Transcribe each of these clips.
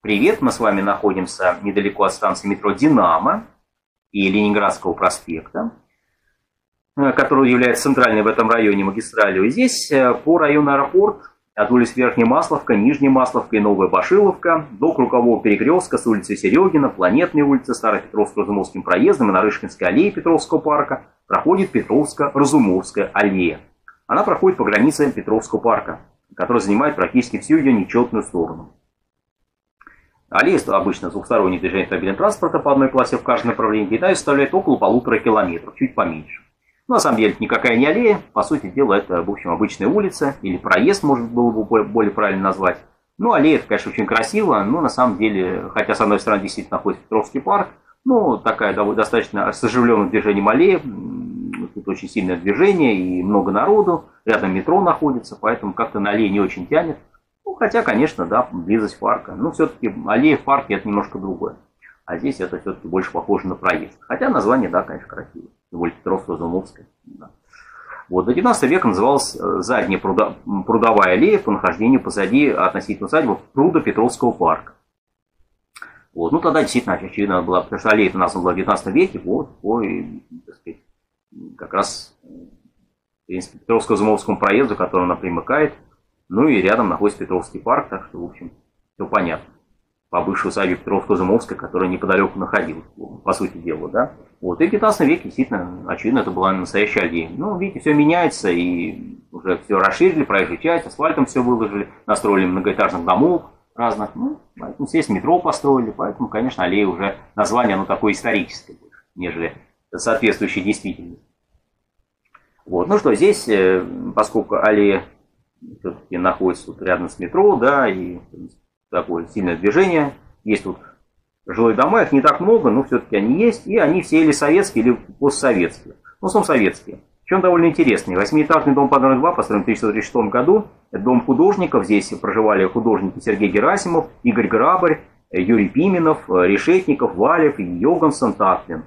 Привет, мы с вами находимся недалеко от станции метро «Динамо» и Ленинградского проспекта, который является центральной в этом районе магистралью. И здесь по району аэропорт от улиц Верхняя Масловка, Нижняя Масловка и Новая Башиловка до Кругового перекрестка с улицы Серегина, Планетной улицы, Старопетровско-Разумовским проездом и Нарышкинской аллеи Петровского парка проходит Петровско-Разумовская аллея. Она проходит по границе Петровского парка, который занимает практически всю ее нечетную сторону. Аллея обычно двухстороннее движение автомобильного транспорта по одной полосе в каждом направлении, и та составляет около 1,5 километров, чуть поменьше. Но на самом деле это никакая не аллея, по сути дела это, в общем, обычная улица, или проезд, может было бы более правильно назвать. Ну, аллея, это, конечно, очень красиво, но на самом деле, хотя с одной стороны действительно находится Петровский парк, но такая достаточно с оживленным движением аллея, тут очень сильное движение и много народу, рядом метро находится, поэтому как-то на аллее не очень тянет. Ну, хотя, конечно, да, близость парка. Но все-таки аллея в парке это немножко другое. А здесь это все-таки больше похоже на проезд. Хотя название, да, конечно, красивое. Тем более Петровско-Разумовская. Да. Вот, до 19 века называлась задняя прудовая аллея по нахождению позади относительно усадьбы пруда Петровского парка. Вот, ну, тогда действительно очевидно была, потому что аллея названа была в 19 веке, вот, по, так сказать, как раз, в принципе, Петровско-Разумовскому проезду, который она примыкает. Ну и рядом находится Петровский парк, так что, в общем, все понятно. По бывшей усадьбе Петровско-Разумовской, которая неподалеку находилась, по сути дела, да. Вот, и в 19 веке, действительно, очевидно, это была настоящая аллея. Ну, видите, все меняется, и уже все расширили, проезжую часть, асфальтом все выложили, настроили многоэтажных домов разных, ну, поэтому здесь метро построили, поэтому, конечно, аллея уже, название, оно такое историческое больше, нежели соответствующее действительности. Вот, ну что, здесь, поскольку аллея все-таки находится тут рядом с метро, да, и такое сильное движение. Есть тут жилые дома, их не так много, но все-таки они есть, и они все или советские, или постсоветские. В основном советские. Причем довольно интересные. 8-этажный дом по номеру 2 построен в 1936 году. Это дом художников. Здесь проживали художники Сергей Герасимов, Игорь Грабарь, Юрий Пименов, Решетников, Валев, Йогансон, Татлин.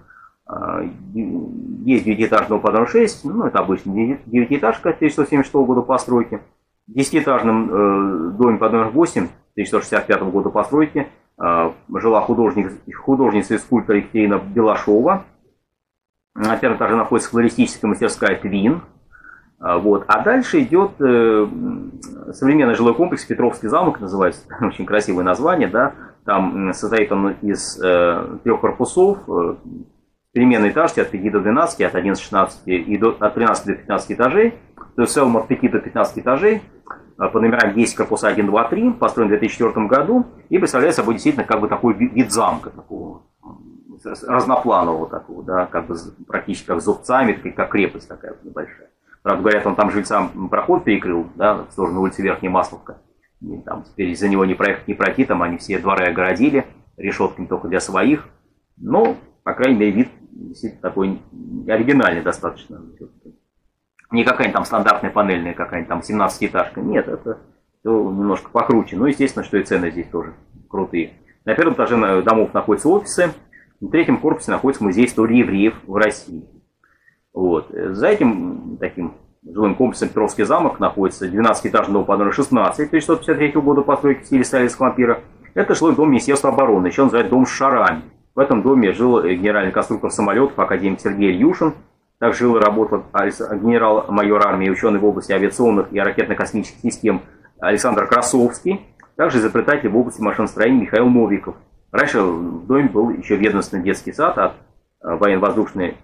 Есть 9-этажный дом по номеру 6, ну, это обычный 9-этажка 1976 года постройки. В 10-этажном доме под номер 8 1965 года постройки жила художница и скульптор Екатерина Белашова. На первом этаже находится флористическая мастерская «Твин». Вот. А дальше идет современный жилой комплекс «Петровский замок», называется, очень красивое название. Да? Там состоит он из 3 корпусов, переменной этажности от 5 до 12, от 11-16 и от 13 до 15 этажей. То есть в целом от 5 до 15 этажей. По номерам 10 корпуса 1, 2, 3, построен в 2004 году. И представляет собой действительно как бы такой вид замка, такого разнопланового такого, да, как бы практически как с зубцами, как крепость такая вот небольшая. Правда, говорят, он там жильцам проход перекрыл, да, в сторону улицы Верхняя Масловка. И там теперь из-за него не проехать, не пройти, там они все дворы огородили решетками только для своих. Но, по крайней мере, вид действительно такой оригинальный достаточно. Не какая-нибудь там стандартная панельная, какая-нибудь там 17-этажка. Нет, это все немножко покруче. Ну, естественно, что и цены здесь тоже крутые. На первом этаже домов находятся офисы. На третьем корпусе находится музей истории евреев в России. Вот. За этим таким жилым комплексом Петровский замок находится 12-этажный дом по номеру 16 1953 года постройки в стиле сталинского ампира. Это жилой дом Министерства обороны, еще называют дом с шарами. В этом доме жил генеральный конструктор самолетов, академик Сергей Ильюшин. Также жил и работал генерал-майор армии и ученый в области авиационных и ракетно-космических систем Александр Красовский. Также изобретатель в области машиностроения Михаил Новиков. Раньше в доме был еще ведомственный детский сад от военно-воздушной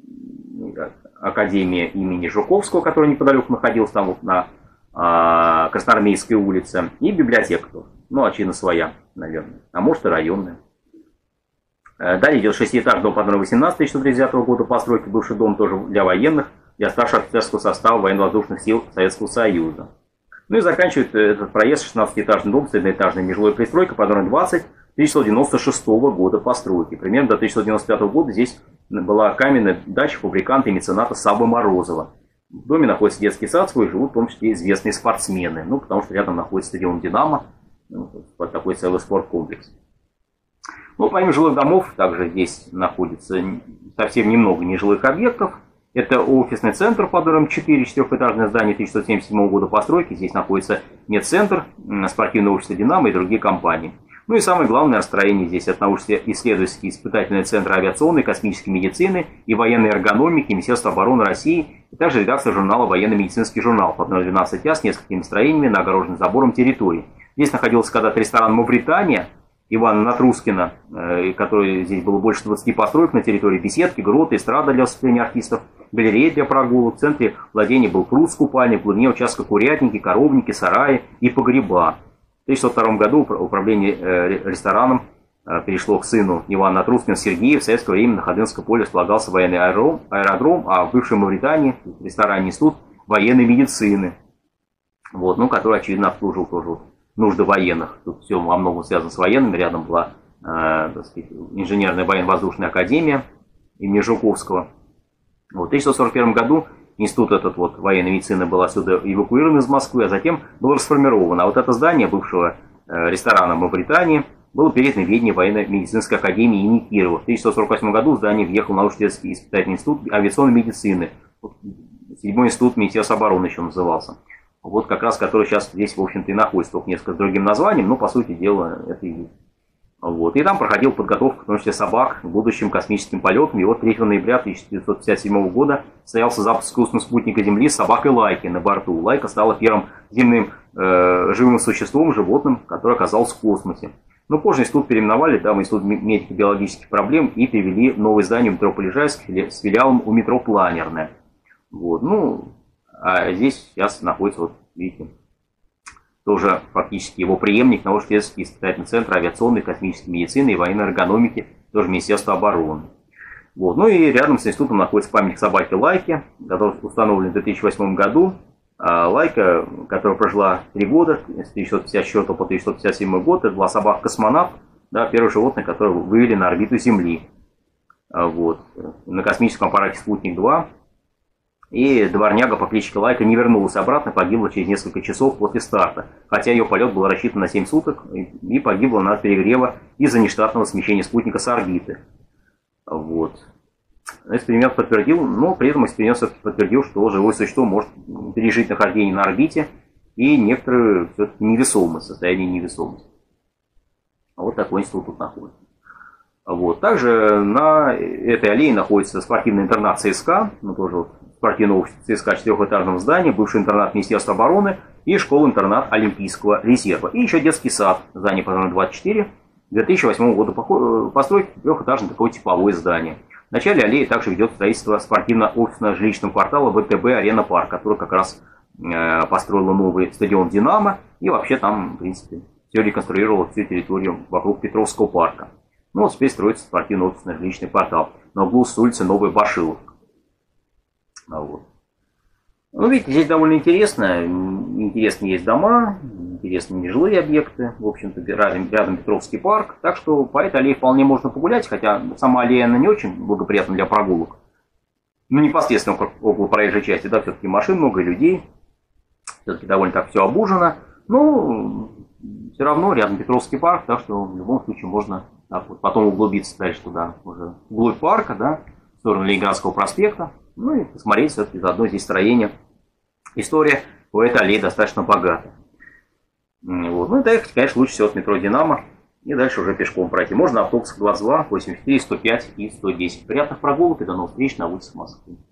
академии имени Жуковского, который неподалеку находился, там вот на Красноармейской улице, и библиотека тоже. Ну, очевидно, своя, наверное, а может и районная. Далее идет 6-этажный дом под номером 18 1939 года постройки, бывший дом тоже для военных, для старшего офицерского состава военно-воздушных сил Советского Союза. Ну и заканчивает этот проезд 16-этажный дом с одноэтажной нежилой пристройкой под номером 20 1996 года постройки. Примерно до 1995 года здесь была каменная дача фабриканта и мецената Саввы Морозова. В доме находится детский сад свой, живут в том числе известные спортсмены. Ну, потому что рядом находится стадион «Динамо», ну, такой целый спорткомплекс. Ну, помимо жилых домов, также здесь находится совсем немного нежилых объектов. Это офисный центр под номером 4, 4-этажное здание 1977 года постройки. Здесь находится медцентр, спортивное общество «Динамо» и другие компании. Ну и самое главное строение здесь от научно-исследовательский испытательный центр авиационной, космической медицины и военной эргономики Министерства обороны России, и также редакция журнала «Военно-медицинский журнал» под номером 12А с несколькими строениями на огороженном забором территории. Здесь находился когда-то ресторан «Мавритания» Ивана Натрускина, который здесь было больше 20 построек на территории, беседки, гроты, эстрада для выступления артистов, галерея для прогулок. В центре владения был пруд с купальней, в глубине участка курятники, коровники, сараи и погреба. В 1902 году управление рестораном перешло к сыну Ивана Натрускина Сергею. В советское время на Ходынском поле располагался военный аэродром, а в бывшей Мавритании ресторан институт военной медицины, вот, ну, который, очевидно, обслуживал тоже нужды военных. Тут все во многом связано с военными. Рядом была так сказать, инженерная военно-воздушная академия имени Жуковского. Вот, в 1941 году институт этот вот, военной медицины был отсюда эвакуирован из Москвы, а затем был расформирован. А вот это здание бывшего ресторана Мавритании было передано в ведение военно-медицинской академии имени Кирова. В 1948 году в здание въехал научно-исследовательский испытательный институт авиационной медицины. 7-й институт Министерства обороны еще назывался. Вот как раз, который сейчас здесь, в общем-то, и находится, только несколько с другим названием, но, по сути дела, это и есть. Вот. И там проходила подготовка, в том числе собак, к будущим космическим полетам. И вот 3 ноября 1957 года состоялся запуск искусственного спутника Земли с собакой Лайки на борту. Лайка стала первым земным живым существом, животным, которое оказалось в космосе. Но позже институт переименовали в Институт медико-биологических проблем и перевели в новое здание метро Полежайск с филиалом у метро Планерное. Вот. Ну, а здесь сейчас находится, вот видите, тоже фактически его преемник, научно-исследовательский испытательный центр авиационной, космической медицины и военной эргономики, тоже Министерство обороны. Вот. Ну и рядом с институтом находится памятник собаке Лайке, который установлен в 2008 году. Лайка, которая прожила 3 года, с 1954 по 1957 год, это была собака-космонавт, да, первое животное, которое вывели на орбиту Земли. Вот. На космическом аппарате «Спутник-2». И дворняга по кличке Лайка не вернулась обратно, погибла через несколько часов после старта. Хотя ее полет был рассчитан на 7 суток и погибла от перегрева из-за нештатного смещения спутника с орбиты. Вот. Эксперимент подтвердил, но при этом эксперимент все-таки подтвердил, что живое существо может пережить нахождение на орбите и некоторое все-таки невесомость, состояние невесомости. Вот такой институт тут находится. Вот. Также на этой аллее находится спортивный интернат ЦСКА, ну, тоже вот спортивный офис ЦСКА 4-этажного здания, бывший интернат Министерства обороны и школа-интернат Олимпийского резерва. И еще детский сад, здание по номеру 24, 2008 года постройки, 3-этажное такое типовое здание. В начале аллеи также ведет строительство спортивно-офисного жилищного квартала ВТБ Арена Парк, который как раз построила новый стадион «Динамо» и вообще там, в принципе, все реконструировало всю территорию вокруг Петровского парка. Ну вот теперь строится спортивно-офисный жилищный квартал на углу с улицы Новой Башиловка. Вот. Ну, видите, здесь довольно интересно. Интересные есть дома, интересные нежилые объекты. В общем-то, рядом Петровский парк. Так что по этой аллее вполне можно погулять, хотя сама аллея она не очень благоприятна для прогулок. Ну, непосредственно около проезжей части, да, все-таки машин много, людей. Все-таки довольно так все обужено. Но все равно рядом Петровский парк, так что в любом случае можно так, вот, потом углубиться дальше туда, уже вглубь парка, да, в сторону Ленинградского проспекта. Ну и посмотреть все-таки заодно здесь строение. История у этой аллеи достаточно богата. Вот. Ну и доехать, конечно, лучше всего от метро «Динамо». И дальше уже пешком пройти. Можно автобус 22, 84, 105 и 110. Приятных прогулок и до новых встреч на улицах Москвы.